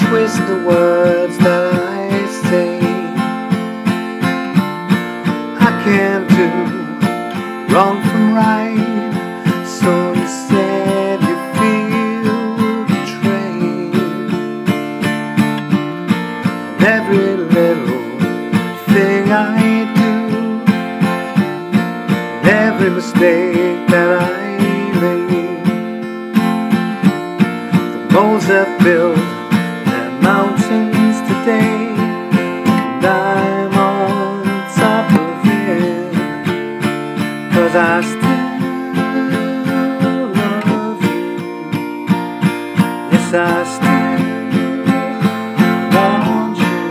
twist the words that I say. I can't do wrong from right, so you said you feel betrayed. And every little thing I do, and every mistake that I made, the moles have built their mountains today, and I'm on top of it, 'cause I still love you. Yes, I still want you.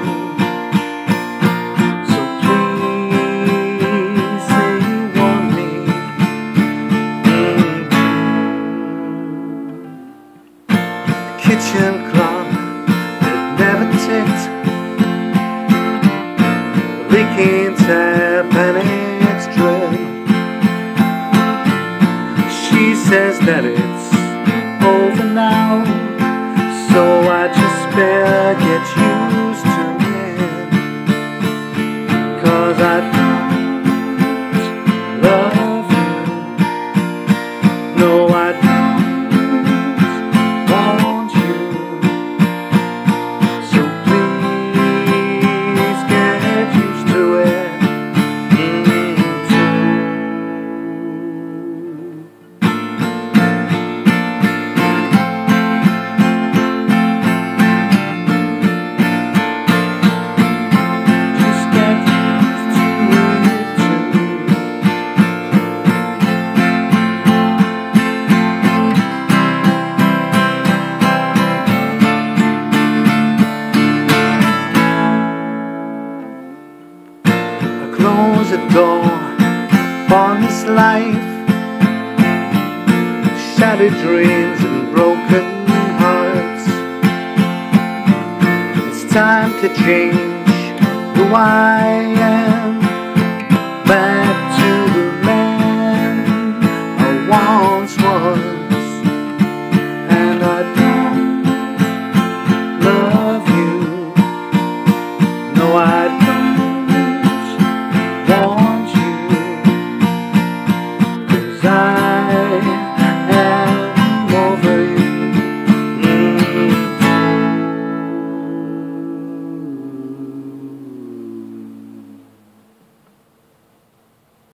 So please say you want me. The kitchen clock, it never ticked, the leaking tap and its drip. She says that it's over now, so I just better get used to it, 'cause I don't love you. No, I don't want you. So please get used to it. Close the door upon this life, shattered dreams and broken hearts. It's time to change who I am.